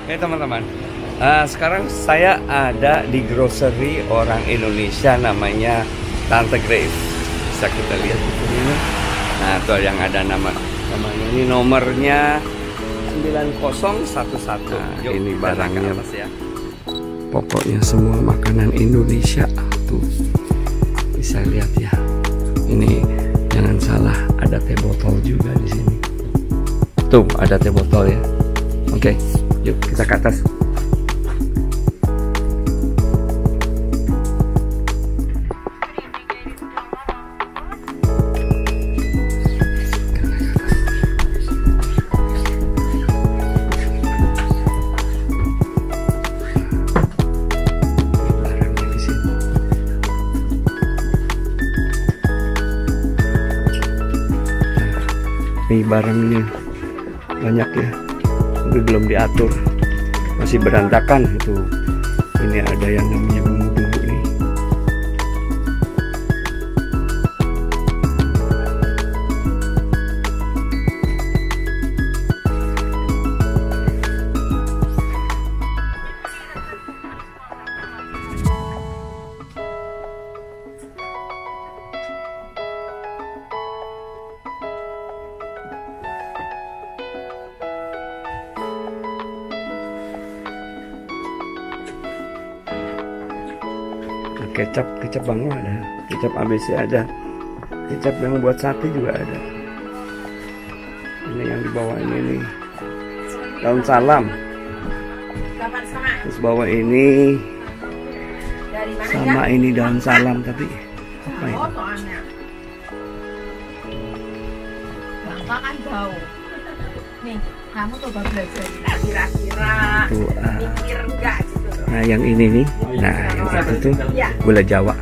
Oke teman-teman, sekarang saya ada di grocery orang Indonesia namanya Tante Grace. Bisa kita lihat di sini. Nah, tuh yang ada namanya ini nomornya 9011. Nah, ini barangnya ya. Pokoknya semua makanan Indonesia tuh bisa lihat ya. Ini jangan salah, ada teh botol juga di sini. Tuh ada teh botol ya. Oke. Yuk kita ke atas. Ini barangnya banyak ya. Tapi belum diatur, masih berantakan itu. Ini ada yang namanya bumbu-bumbu nih. Kecap Banglo ada, kecap ABC ada, kecap yang buat sate juga ada. Ini yang di bawah ini nih, daun salam. Terus bawah ini sama ini daun salam, tapi apa ini? Bapak kan bau. Nih, kamu coba belajar kira-kira mikir enggak gitu. Nah yang ini nih, nah yang satu tuh gula Jawa.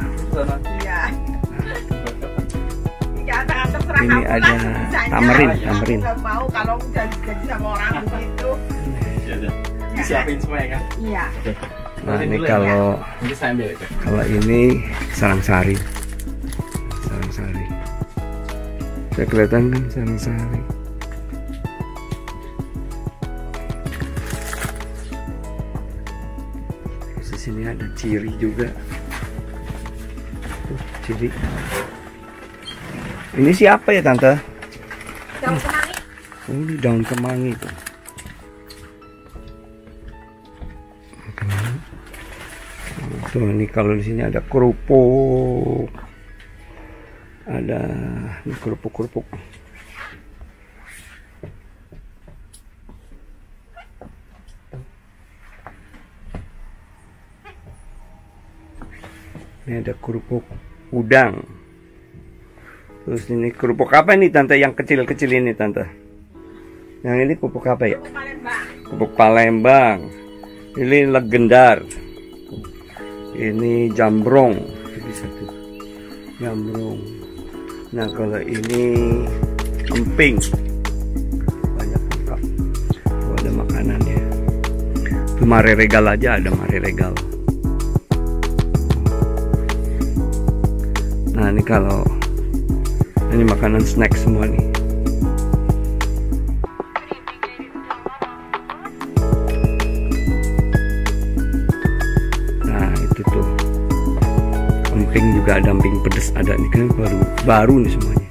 Ini ada tamarin. Mau kalau janji sama orang begitu. Disiapin semua ya kan? Iya. Nah ini kalau ini sarang sari. Bisa kelihatan kan sarang sari. Di sini ada ciri juga. Ciri. Ini siapa ya tante? Daun kemangi. Oh, ini daun kemangi tuh. Tuh ini kalau di sini ada kerupuk. Ada ini kerupuk. Ini ada kerupuk udang. Terus ini kerupuk apa nih tante? Yang kecil-kecil ini tante? Yang ini kerupuk apa ya? Kerupuk Palembang. Ini legendar. Ini jambrong. Bisa tuh. Jambrong. Nah kalau ini emping. Banyak lengkap. Oh, ada makanannya. Itu mare regal aja ada mare regal. Nah ini kalau ini makanan snack semua nih. Nah itu tuh emping juga ada, emping pedes ada nih kan, baru nih semuanya.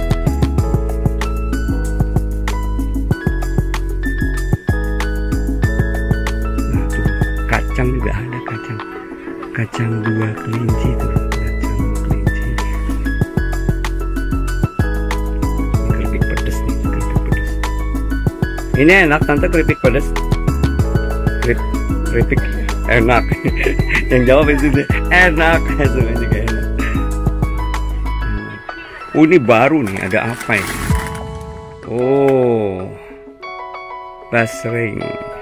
Nah tuh kacang juga ada, kacang 2 kelinci tuh. Ini enak tante, keripik pedas. Keripik enak. Yang jawab itu deh, enak. Semuanya juga enak. Oh ini baru nih, ada apa ini? Oh, basreng.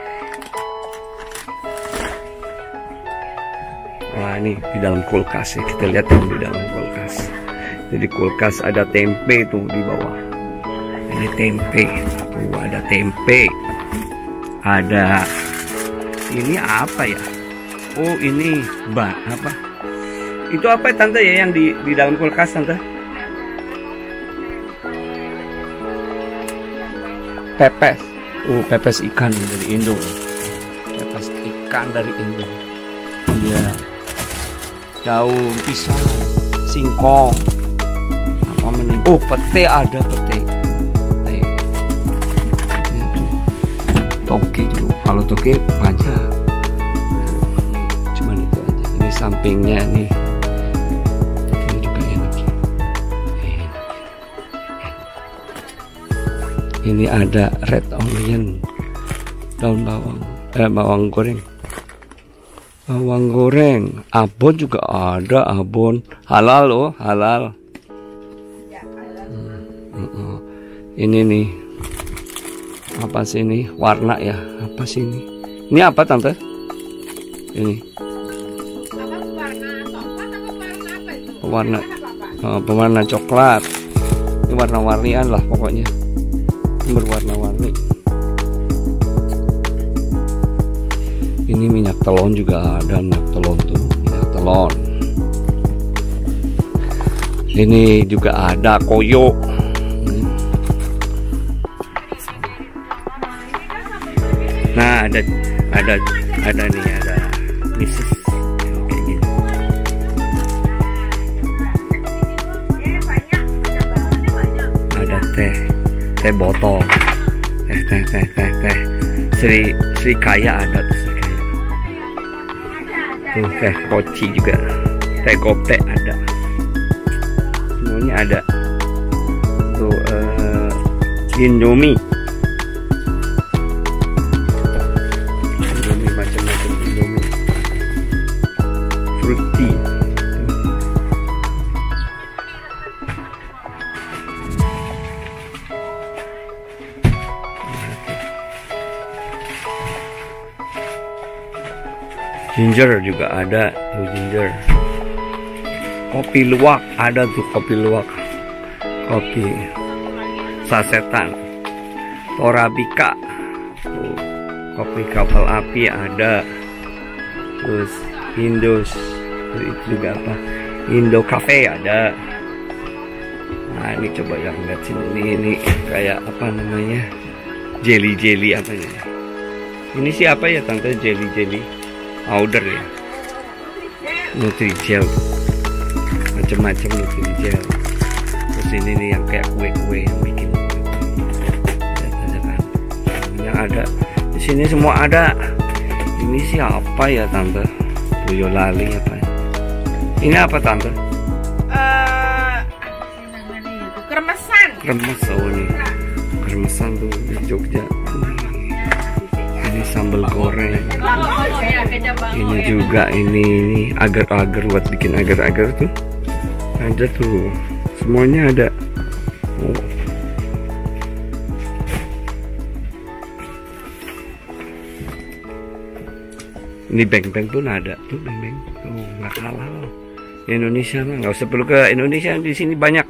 Wah ini di dalam kulkas ya, kita lihat yang di dalam kulkas. Jadi kulkas ada tempe tuh di bawah. Ini tempe. Ada tempe, ada ini apa ya? Oh ini apa? Itu apa tante ya yang di dalam kulkas tante? Pepes. Pepes ikan dari Indo. ikan dari Indo. Iya. Daun pisang, singkong. Apa menit? Oh, pete ada pete. Toge dulu. Kalau toge banyak. Cuman itu aja. Ini sampingnya nih. Ini juga enak. Ini ada red onion, daun bawang, bawang goreng. Bawang goreng, abon juga ada, abon halal loh, halal. Ini nih, apa sih ini? Warna ya, apa sih ini? Ini apa tante? Ini. Warna, pewarna coklat. Ini warna-warnian lah pokoknya. Ini berwarna-warni. Ini minyak telon juga ada, minyak telon tuh, minyak telon. Ini juga ada koyo. Nah, ada nih, ada misis kayak gini. Ada teh botol, teh. Sri Kaya ada tuh. Tuh teh koci juga, teh gope ada, semuanya ada. Tuh Indomie macam-macam Indomie, fruity. Ginger juga ada tuh, ginger. Kopi luwak ada tuh, kopi luwak, kopi sasetan. Torabika tuh, kopi kapal api ada. Terus Indos itu juga apa, Indo Cafe ada. Nah ini coba yang lihat sini, ini kayak apa namanya, jelly apa ya ini, siapa ya tante? Jelly powder ya, Nutrijel, macam-macam Nutrijel. Terus ini nih yang kayak kue-kue yang bikin yang ada di sini semua ada. Ini siapa ya tante? Boyolali apa ya? Ini apa tante? Kremes, oh ini kremesan tuh di Jogja. Ini sambal goreng. Ini juga ini agar-agar buat bikin agar-agar tuh. Ada tuh. Semuanya ada. Oh. Ini beng-beng pun ada tuh, beng-beng. Oh, nggak kalah loh. Indonesia mah nggak usah perlu ke Indonesia, di sini banyak.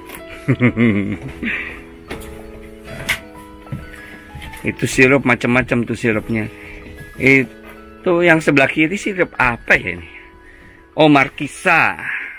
Itu sirup macam-macam tuh sirupnya. Itu yang sebelah kiri sirup apa ya ini? Oh, Markisa.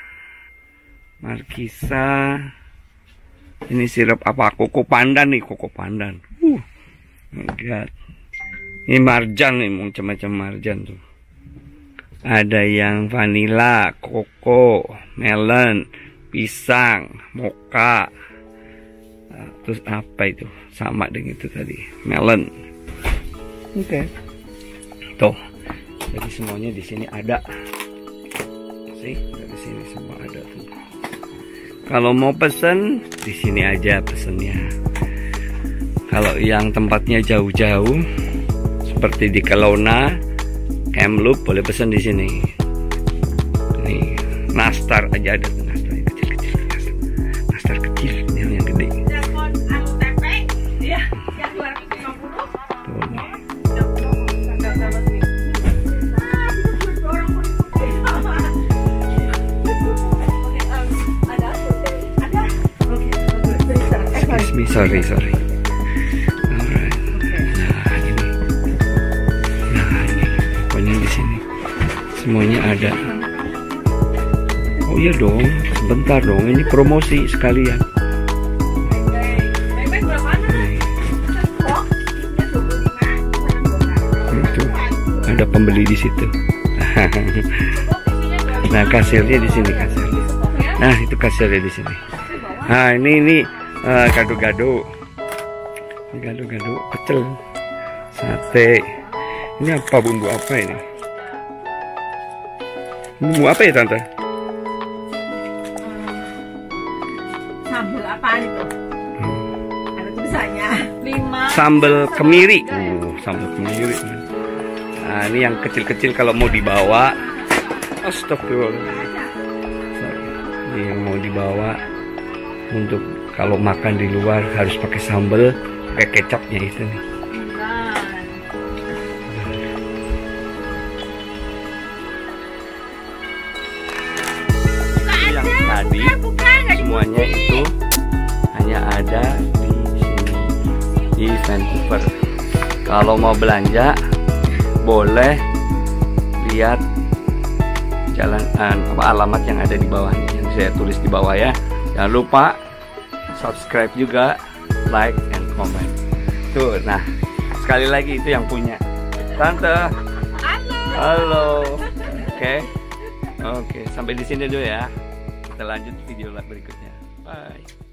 Ini sirup apa? Koko pandan nih, koko pandan. My God. Ini marjan nih, macam-macam marjan tuh. Ada yang vanila, koko, melon, pisang, mocha. Terus apa itu? Sama dengan itu tadi, melon. Oke. Tuh. Jadi semuanya di sini ada. Sih, dari sini semua ada tuh. Kalau mau pesen di sini aja pesennya. Kalau yang tempatnya jauh-jauh seperti di Kelowna, Kamloops, boleh pesan di sini. Nih, nastar aja ada, nastar yang kecil-kecil. Nastar kecil, ini yang gede. Sorry. Alright. Nah ini pokoknya di sini semuanya ada. Oh iya dong, sebentar dong, ini promosi sekalian. Itu ada pembeli di situ. Nah, kasirnya di sini, kasirnya. Nah, itu kasirnya di sini. Nah, ini gado-gado. Gado-gado pecel. Sate. Ini apa, bumbu apa ini? Bumbu apa ya, Tante? Sambal apaan itu? Ada tulisannya 5. Sambal kemiri. Sambal kemiri. Nah, ini yang kecil-kecil kalau mau dibawa. Astagfirullah. Ini yang mau dibawa untuk kalau makan di luar harus pakai sambal, pakai kecapnya itu nih. Yang tadi semuanya itu hanya ada di sini di Vancouver. Kalau mau belanja boleh lihat jalan alamat yang ada di bawah nih, yang saya tulis di bawah ya. Jangan lupa subscribe juga, like and comment. Tuh, nah sekali lagi itu yang punya Tante. Halo. Oke, sampai di sini dulu ya. Kita lanjut video berikutnya. Bye.